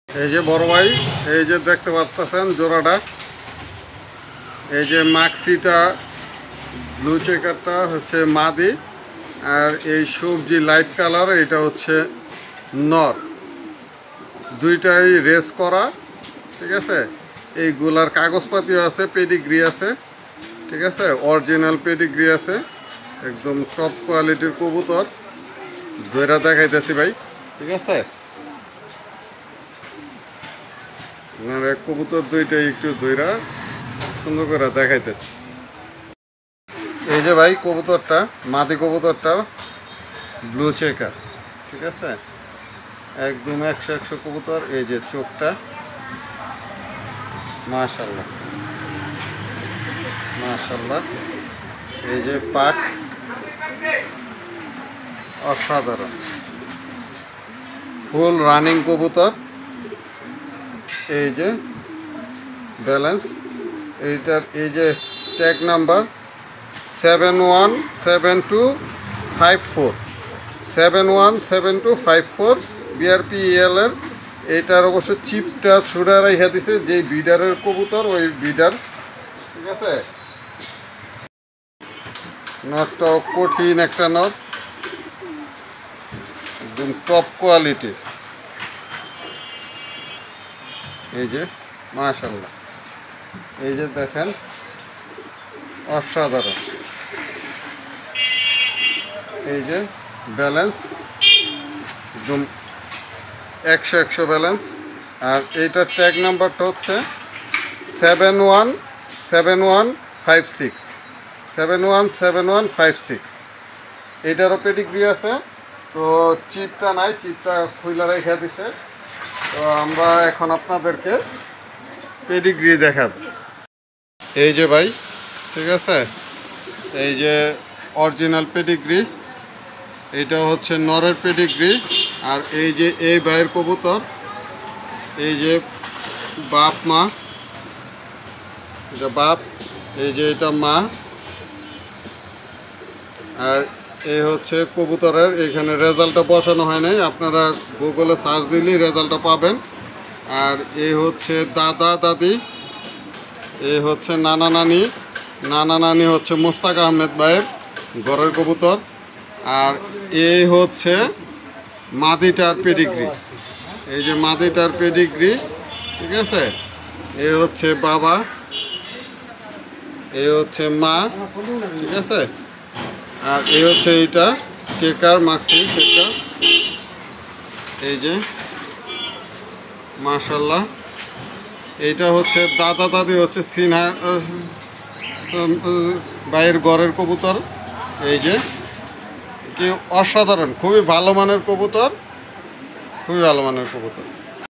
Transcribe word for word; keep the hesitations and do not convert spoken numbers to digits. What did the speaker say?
এই যে বড় ভাই, এই যে দেখতে পাচ্ছেন জোড়াটা, এই যে মাক্সিটা ব্লু চেকারটা হচ্ছে মাদি, আর এই সবজি লাইট কালার এটা হচ্ছে নর। দুইটাই রেস করা, ঠিক আছে। এইগুলার কাগজপাতিও আছে, পেডিগ্রি আছে, ঠিক আছে, অরিজিনাল পেডিগ্রি আছে, একদম টপ কোয়ালিটির কবুতর। ধৈরা দেখাইতেছি ভাই, ঠিক আছে। মানে কবুতর দুইটাই একটু ধৈরা সুন্দর করে দেখাইতেছি। এই যে ভাই কবুতরটা, মাদি কবুতরটা ব্লু চেকার, ঠিক আছে, একদম একশো একশো কবুতর। এই যে চোখটা মাশাআল্লাহ মাশাআল্লাহ, এই যে পাক অসাধারণ, ফুল রানিং কবুতর। এই যে ব্যালেন্স, এইটার এই যে tag number seven one seven two five four seven one seven two five four BRPL এর। এইটার অবশ্য চিপটা ছুড়ে রেখে দিছে, যে বিডারের কবুতর ওই বিডার, ঠিক আছে। নটটাও কঠিন একটা নট, একদম টপ কোয়ালিটির। এই যে মাশাআল্লাহ, এই যে দেখেন অসাধারণ। এই যে ব্যালেন্স একদম একশো একশো ব্যালেন্স। আর এইটার ট্যাগ নাম্বারটা হচ্ছে seven one seven one five six seven one seven one five six. এইটারও পেডিগ্রি আছে, তো চিপটা নাই, চিপটা খুইলা রেখে দিছে। তো আমরা এখন আপনাদেরকে পেডিগ্রি দেখাব। এই যে ভাই, ঠিক আছে, এই যে অরিজিনাল পেডিগ্রি, এইটা হচ্ছে নরের পেডিগ্রি। আর এই যে এই ভাইয়ের কবুতর, এই যে বাপ মা, এটা বাপ, এই যে এটা মা। আর এই হচ্ছে কবুতরের, এখানে রেজাল্টটা বসানো হয় নাই, আপনারা গুগলে সার্চ দিলেই রেজাল্টটা পাবেন। আর এই হচ্ছে দাদা দাদি, এই হচ্ছে নানা নানি, নানা নানি হচ্ছে মুস্তাক আহমেদ ভাইয়ের ঘরের কবুতর। আর এই হচ্ছে মাদিটার পেডিগ্রি, এই যে মাদিটার পেডিগ্রি, ঠিক আছে। এই হচ্ছে বাবা, এই হচ্ছে মা, ঠিক আছে। আর এই হচ্ছে এইটা চেকার, মাক্সি চেকার। এই যে মাশাআল্লাহ, এইটা হচ্ছে দাদা দাদি, হচ্ছে সিনহা ভাইয়ের ঘরের কবুতর। এই যে কি অসাধারণ, খুবই ভালো মানের কবুতর, খুবই ভালো মানের কবুতর।